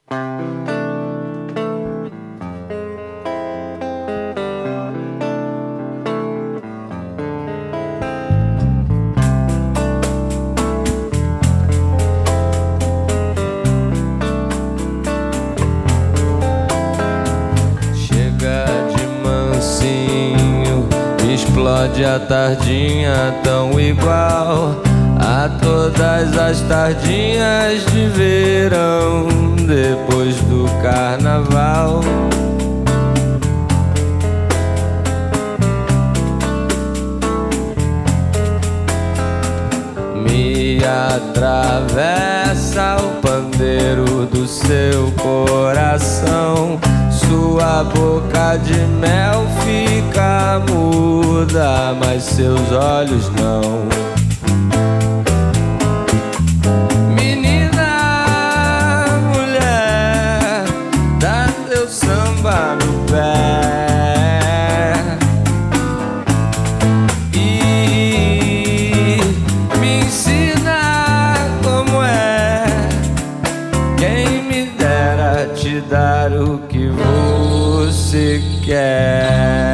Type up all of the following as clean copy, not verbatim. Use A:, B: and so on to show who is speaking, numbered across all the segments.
A: Explode a tardinha tão igual a todas as tardinhas de verão depois do carnaval. Me atravessa o pandeiro do seu coração. Sua boca de mel fica muda, mas seus olhos não. Menina, mulher, dá teu samba no pé e me ensina como é. Quem me dera te dar o que você quer.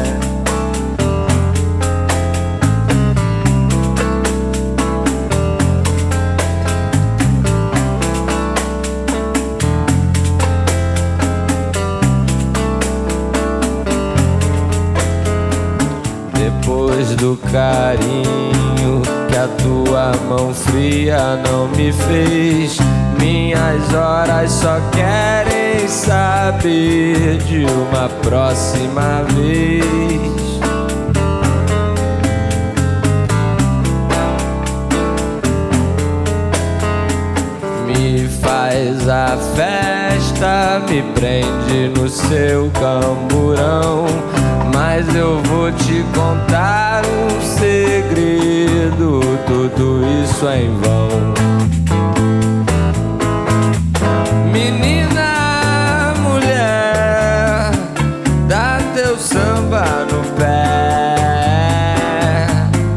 A: Depois do carinho que a tua mão fria não me fez, minhas horas só querem saber de uma próxima vez. Me faz a festa, me prende no seu camburão, mas eu vou te contar um segredo, tudo isso é em vão. Menina, mulher, dá teu samba no pé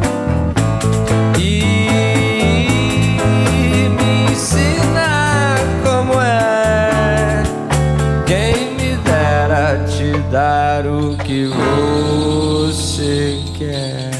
A: e me ensina como é. Quem me dera te dar o que você quer.